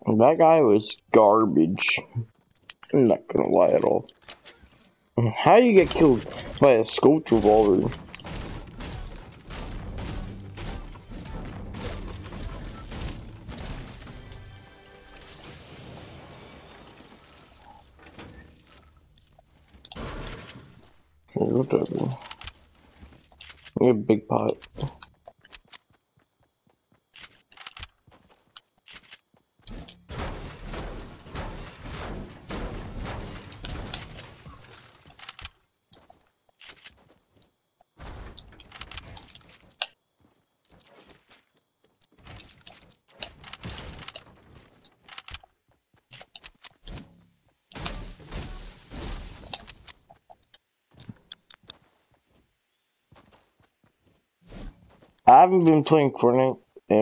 That guy was garbage. I'm not gonna lie at all. How do you get killed by a scope revolver? Whatever. You have a big pot. I haven't been playing Fortnite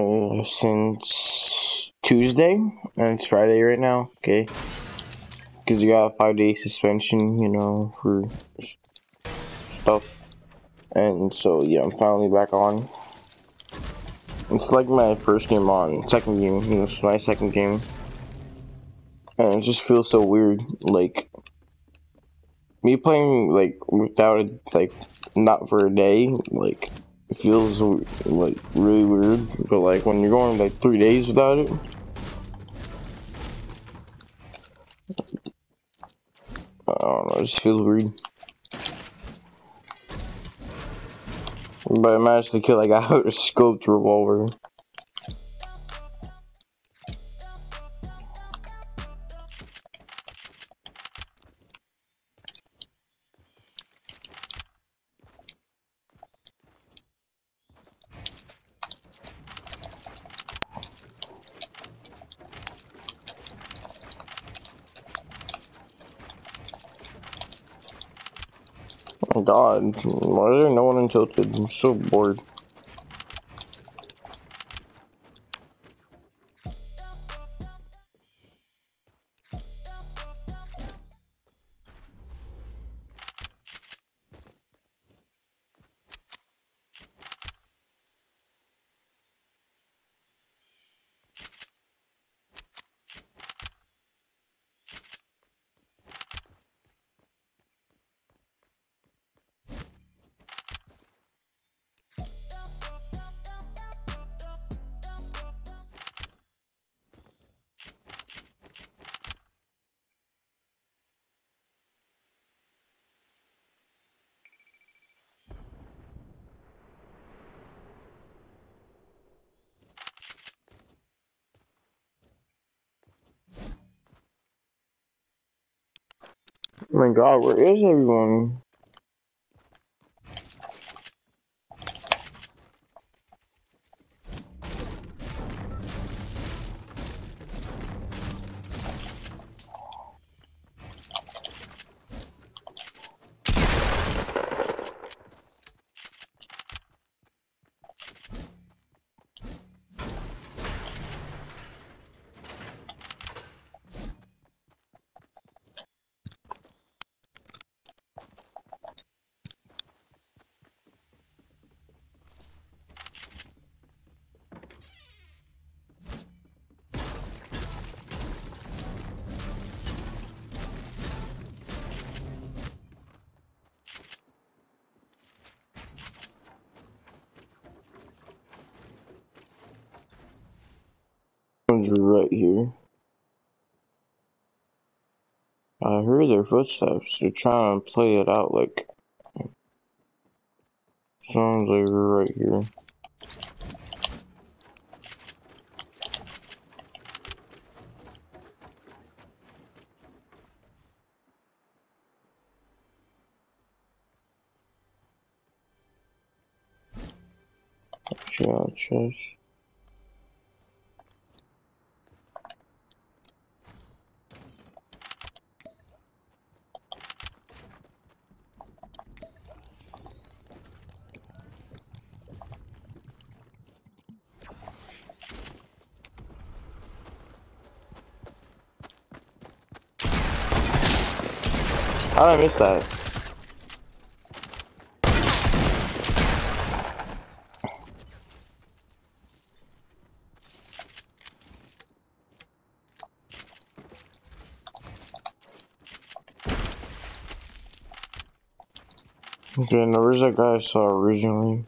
since Tuesday, and it's Friday right now, okay? Because you got a 5-day suspension, you know, for stuff. And so, yeah, I'm finally back on. It's like my first game on, second game, you know, it's my second game. And it just feels so weird, like, me playing, like, without it, like, not for a day, like, it feels, like, really weird. But, like, when you're going, like, 3 days without it, I don't know, it just feels weird. But I managed to kill, like, a scoped revolver. Oh god, why is there no one in Tilted? I'm so bored. Oh my god, where is everyone? Someone's right here. I heard their footsteps. They're trying to play it out like someone's like right here. Chest. How did I miss that? Okay, now where's that guy I saw originally?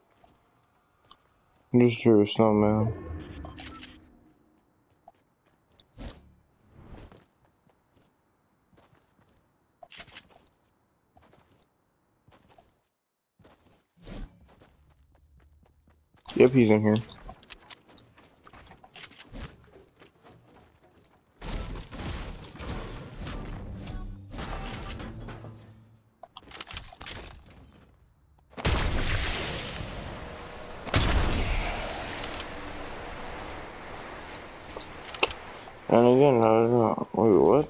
Just through a snowman. Yep, he's in here. And again, I don't know. Wait, what?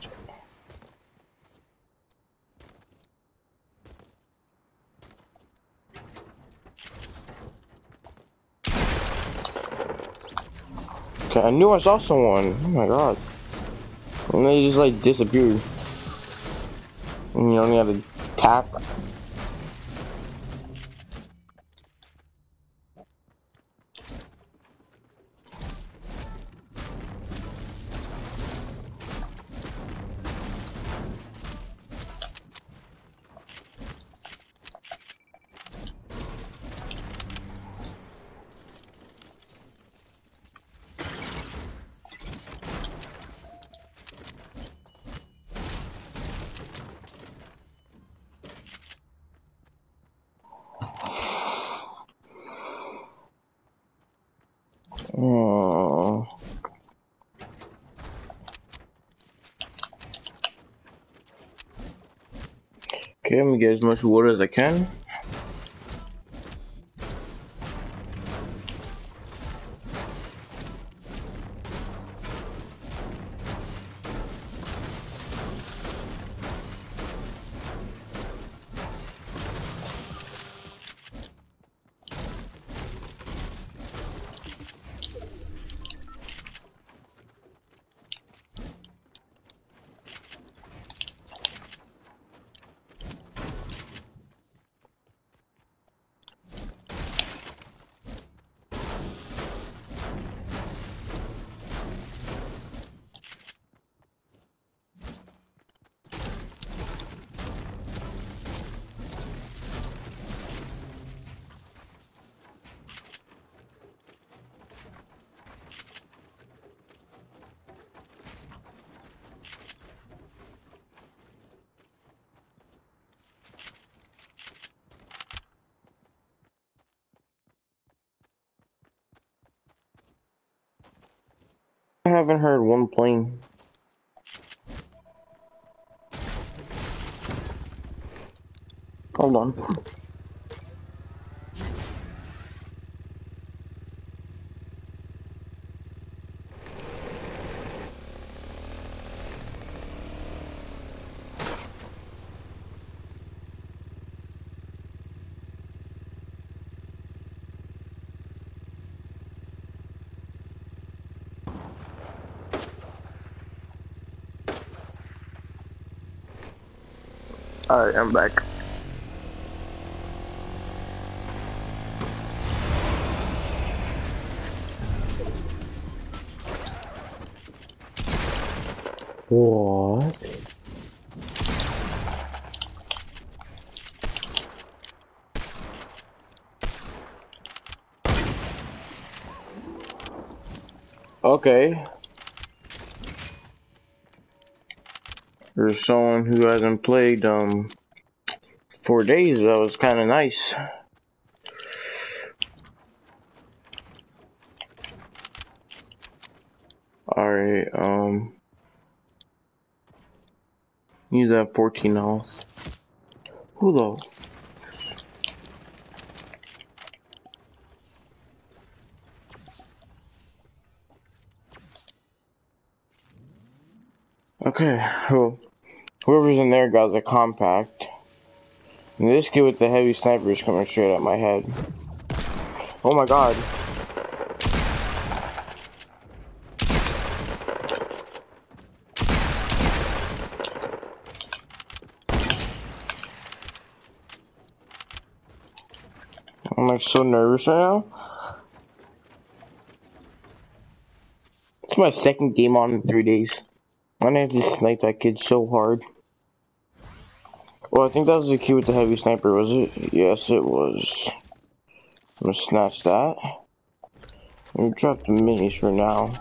Okay, I knew I saw someone. Oh my god. And they just like disappeared. And you only have to tap. Oh. Okay, I'm gonna get as much water as I can. I haven't heard one plane. Hold on. Alright, I'm back. What? Okay. There's someone who hasn't played 4 days. That was kind of nice. Alright, use that 14 health. Who though? Okay, well, whoever's in there got a compact. And this kid with the heavy sniper is coming straight at my head. Oh my god. I'm like so nervous right now. It's my second game on in 3 days. I'm gonna have to snipe that kid so hard. Well, I think that was the key with the heavy sniper, was it? Yes, it was. I'm gonna snatch that. I'm gonna drop the minis for now.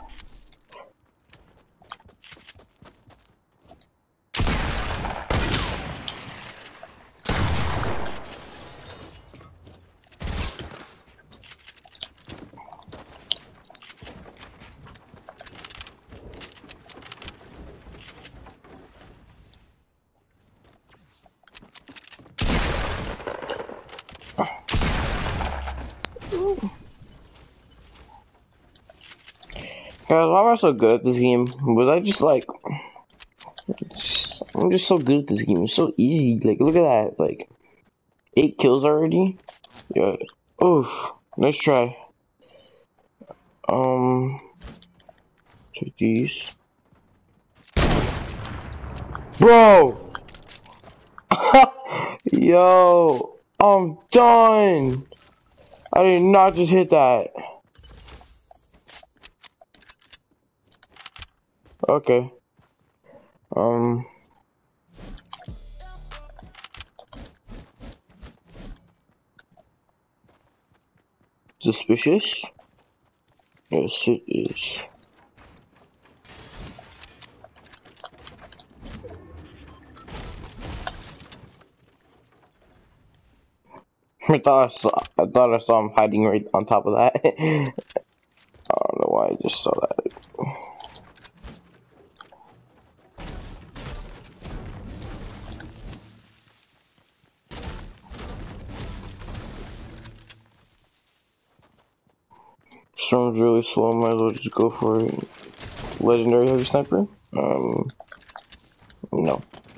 Guys, why am I so good at this game? Was I just like... I'm just so good at this game. It's so easy. Like, look at that. Like, 8 kills already? Yeah. Oof. Nice try. Take these. Bro! Yo! I'm done! I did not just hit that. Okay. Suspicious? Yes, it is. I thought I saw him hiding right on top of that. I don't know why I just saw that. Storm's really slow, might as well just go for it. Legendary heavy sniper? No.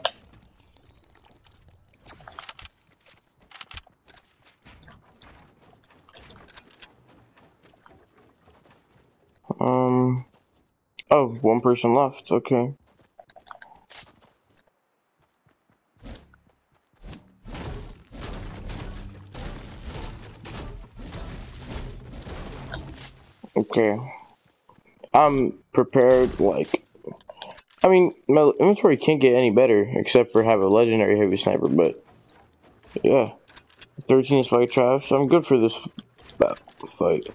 Oh, 1 person left, okay. Okay. I'm prepared, like... I mean, my inventory can't get any better, except for have a legendary heavy sniper, but... Yeah. 13 spike traps, I'm good for this fight.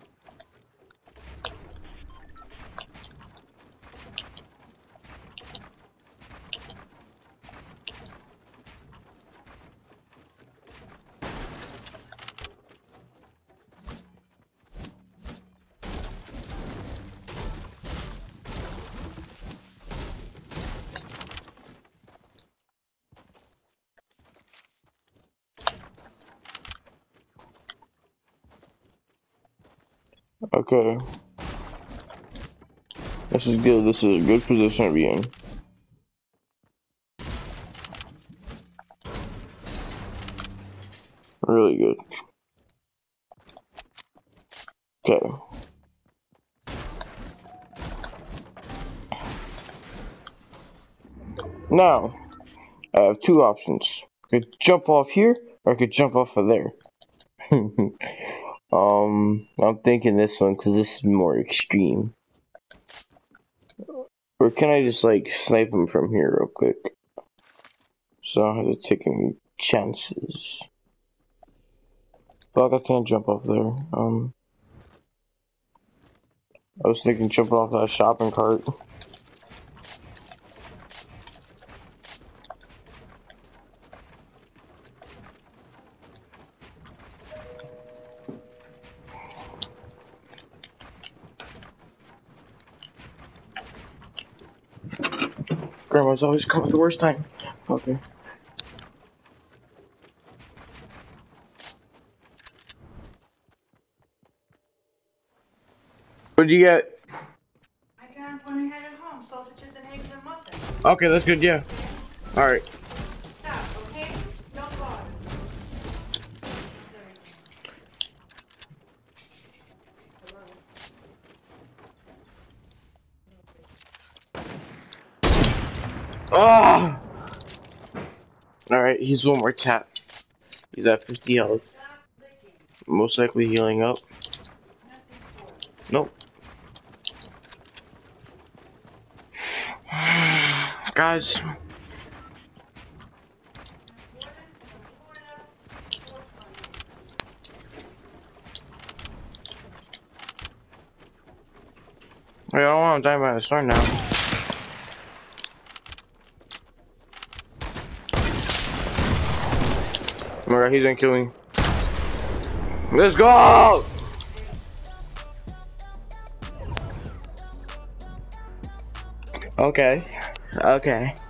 Okay. This is good. This is a good position to be in. Really good. Okay. Now, I have 2 options. I could jump off here, or I could jump off of there. I'm thinking this one, because this is more extreme. Or can I just, like, snipe him from here real quick? So I don't have to take any chances. Fuck, I can't jump off there. I was thinking jump off that shopping cart. Grandma's always come at the worst time. Okay. What'd you get? I got when I headed home, sausages and eggs and muffins. Okay, that's good, yeah. Alright. Stop, okay? No bother. Ah! Alright, he's 1 more tap. He's at 50 health. Most likely healing up. Nope. Guys. I don't want to die by the storm now. Oh my god, he's gonna kill me. Let's go! Okay. Okay.